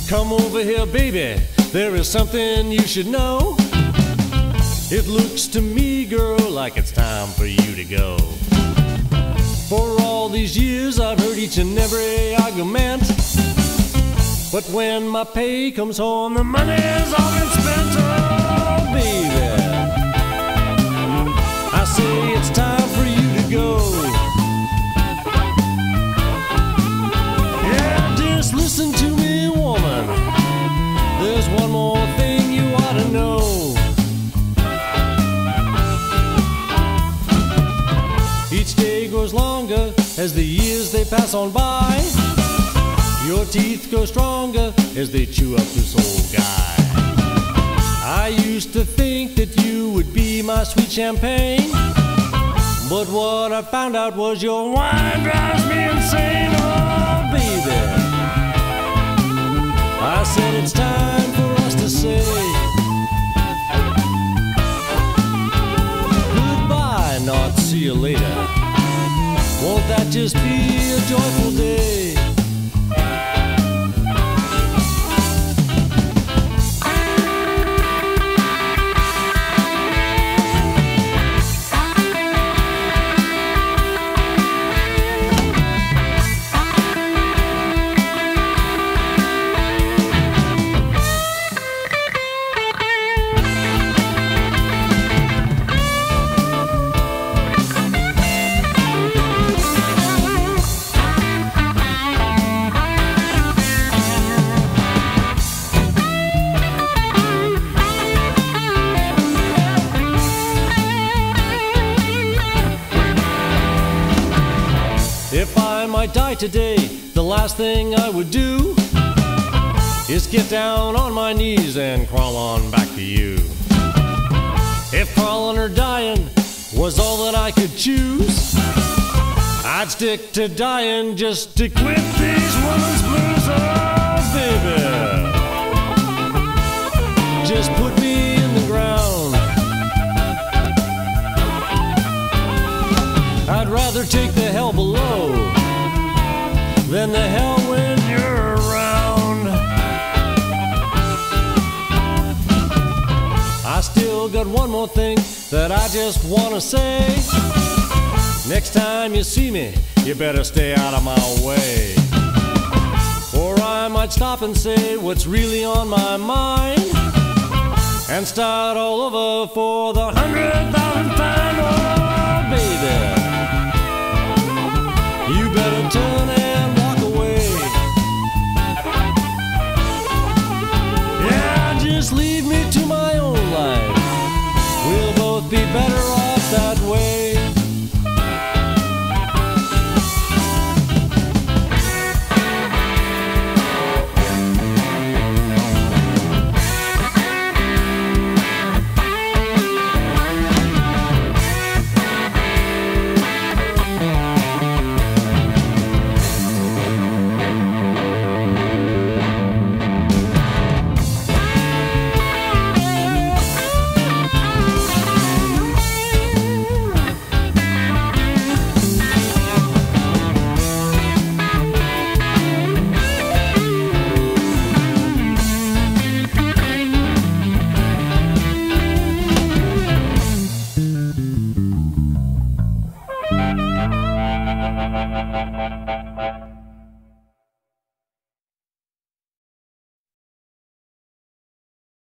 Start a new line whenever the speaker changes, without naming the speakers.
Come over here, baby, there is something you should know. It looks to me, girl, like it's time for you to go. For all these years I've heard each and every argument, but when my pay comes home, the money's all been spent. Oh, baby, I say it's time for you to go. Yeah, just listen to me, woman. There's one more thing you ought to know. Each day grows longer as the years they pass on by. Your teeth grow stronger as they chew up this old guy. I used to think that you would be my sweet champagne, but what I found out was your wine drives me insane. Oh, baby, I said it's time for us to say goodbye, not see you later. Won't that just be a joyful day? If I might die today, the last thing I would do is get down on my knees and crawl on back to you. If crawling or dying was all that I could choose, I'd stick to dying just to quit these women's blues. Oh, baby, just put me in the ground. I'd rather take the hell below than the hell when you're around. I still got one more thing that I just want to say. Next time you see me, you better stay out of my way, or I might stop and say what's really on my mind and start all over for the 100,000th time. Oh, baby, you better turn and walk away. Yeah, just leave me to my own life. We'll both be better off that way.